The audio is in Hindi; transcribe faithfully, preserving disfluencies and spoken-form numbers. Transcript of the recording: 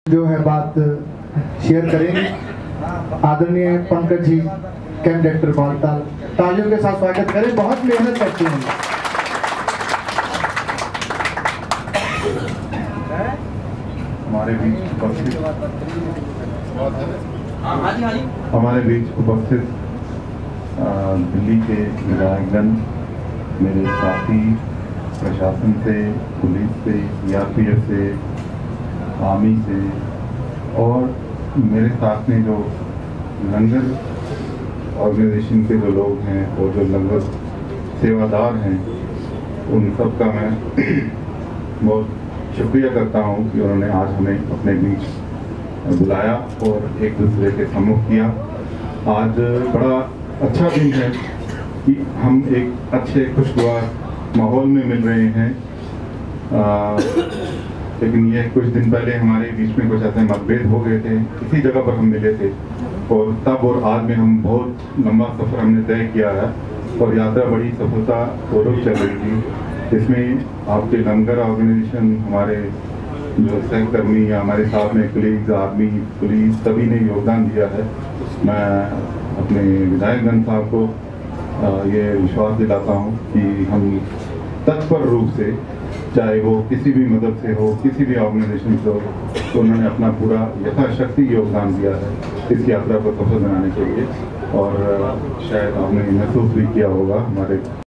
जो है बात शेयर करेंगे आदरणीय पंकज जी, कैंप डायरेक्टर बालताल। तालियों के साथ स्वागत करें, बहुत मेहनत करते हैं। हमारे बीच उपस्थित हमारे बीच उपस्थित दिल्ली के विधायकगण, मेरे साथी प्रशासन से, पुलिस से, सीआरपीएफ से, आर्मी से और मेरे साथ में जो लंगर ऑर्गेनाइजेशन के जो लोग हैं और जो लंगर सेवादार हैं, उन सब का मैं बहुत शुक्रिया करता हूं कि उन्होंने आज हमें अपने बीच बुलाया और एक दूसरे के सम्मुख किया। आज बड़ा अच्छा दिन है कि हम एक अच्छे खुशगवार माहौल में मिल रहे हैं। आ, लेकिन ये कुछ दिन पहले हमारे बीच में कुछ ऐसे मतभेद हो गए थे, इसी जगह पर हम मिले थे और तब और आज में हम बहुत लंबा सफ़र हमने तय किया है और यात्रा बड़ी सफलता पूर्वक चल रही थी। इसमें आपके लंगर ऑर्गेनाइजेशन, हमारे जो सहकर्मी या हमारे साथ में कलीग्स, आर्मी, पुलिस, सभी ने योगदान दिया है। मैं अपने विधायकगण साहब को ये विश्वास दिलाता हूँ कि हम तत्पर रूप से, चाहे वो किसी भी मदद से हो, किसी भी ऑर्गेनाइजेशन से हो, तो उन्होंने अपना पूरा यथाशक्ति योगदान दिया है इस यात्रा को सफल बनाने के लिए। और शायद आपने महसूस भी किया होगा हमारे